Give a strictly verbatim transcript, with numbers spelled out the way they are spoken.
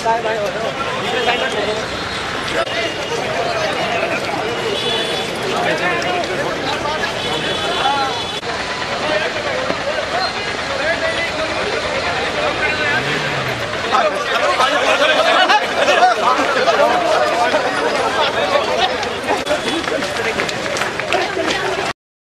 ได้ไหมเอ่ย